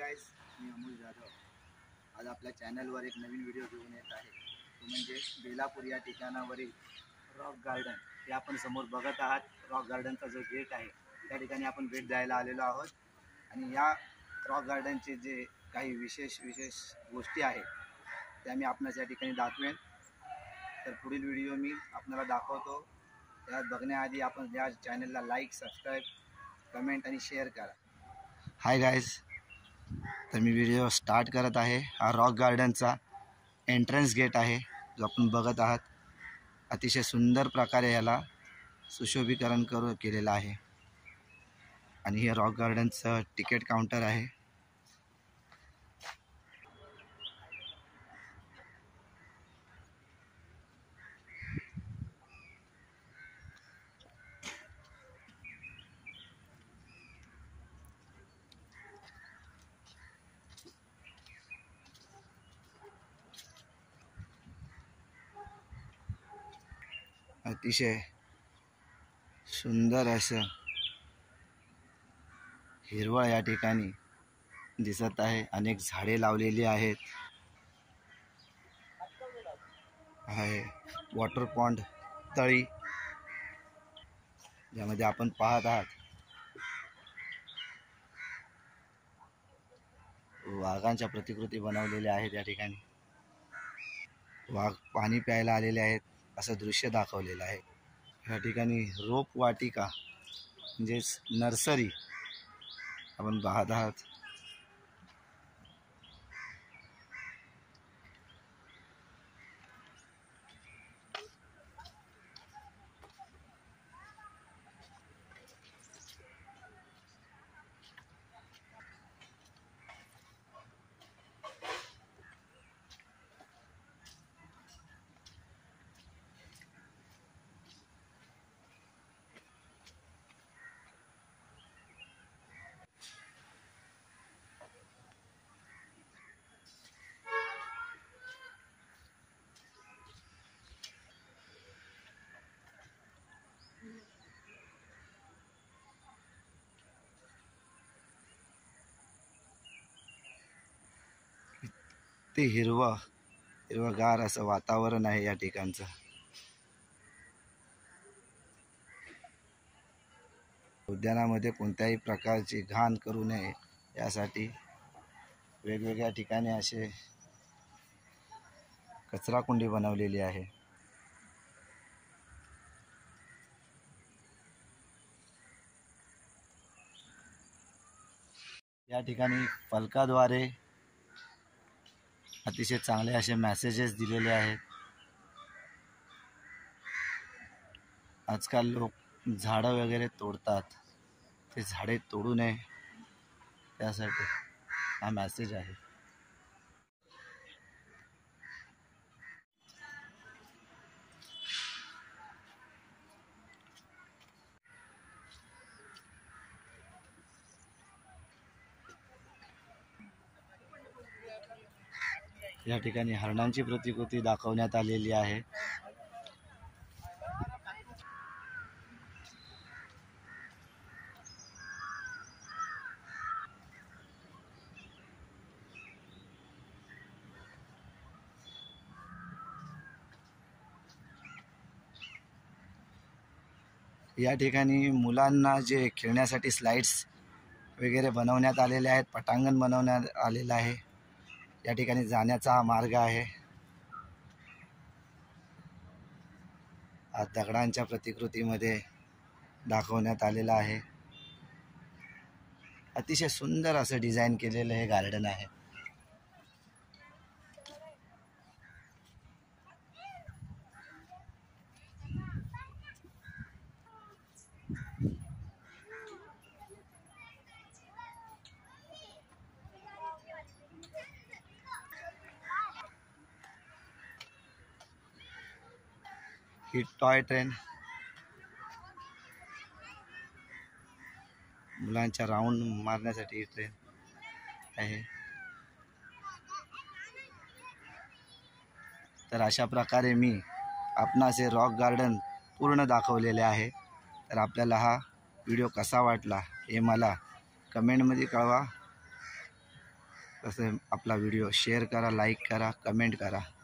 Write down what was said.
Guys, मी अमोल जाधव आज आपल्या चॅनलवर एक नवीन व्हिडिओ घेऊन येत आहे। तो म्हणजे बेलापूर या ठिकाणावरील रॉक गार्डन। हे आपण समोर बघत आहात। रॉक गार्डनचा जो गेट आहे त्या ठिकाणी आपण भेट द्यायला आलेलो आहोत आणि या रॉक गार्डनचे जे काही विशेष गोष्टी आहेत त्या मी आपल्याला या ठिकाणी दाखवेन। तर पुढील व्हिडिओ मी आपल्याला दाखवतो। त्यात बघण्याआधी आपण या चॅनलला लाईक, सबस्क्राईब, कमेंट आणि शेअर करा। हाय गाइस, तर मी व्हिडिओ स्टार्ट करत आहे। हा रॉक गार्डनचा एंट्रन्स गेट आहे जो आपण बघत आहात। अतिशय सुंदर प्रकारे याला सुशोभीकरण केलेलं आहे आणि हे रॉक गार्डनचं तिकीट काउंटर आहे। अतिशय सुंदर असं हिरवळ या ठिकाणी दिसत आहे। अनेक झाडे लावलेली आहेत। आहे वॉटर पॉन्ड तळी ज्यामध्ये आपण पाहत आहात वाघांच्या प्रतिकृती बनवलेल्या आहेत। या ठिकाणी वाघ पाणी प्यायला आलेले आहेत असं दृश्य दाखवलेलं आहे। या ठिकाणी रोप वाटिका म्हणजेच नर्सरी आपण पाहत आहात। ते हिरवगार असं वातावरण आहे या ठिकाणचं। उद्यानामध्ये कोणत्याही प्रकारची घाण करू नये यासाठी वेगवेगळ्या ठिकाणी असे कचराकुंडी बनवलेली आहे। या ठिकाणी फलकाद्वारे अतिशय चांगले असे मेसेजेस दिलेले आहेत। आजकाल लोक झाडं वगैरे तोडतात, ते झाडे तोडू नये त्यासाठी हा मेसेज आहे। या ठिकाणी हरणांची प्रतिकृती दाखवण्यात आलेली आहे। या ठिकाणी मुलांना जे खेळण्यासाठी स्लाइड्स वगैरे बनवण्यात आलेले आहेत, पटांगण बनवण्यात आलेलं आहे। या ठिकाणी जाण्याचा हा मार्ग आहे। दगडांच्या प्रतिकृतीमध्ये दाखवण्यात आलेला आहे। अतिशय सुंदर असं डिझाइन केलेलं हे गार्डन आहे। ही टॉय ट्रेन मुलांच्या राऊंड मारण्यासाठी ट्रेन आहे। तर अशा प्रकारे मी आपणास हे रॉक गार्डन पूर्ण दाखवलेले आहे। तर आपल्याला हा व्हिडिओ कसा वाटला हे मला कमेंटमध्ये कळवा। तसे आपला व्हिडिओ शेअर करा, लाईक करा, कमेंट करा.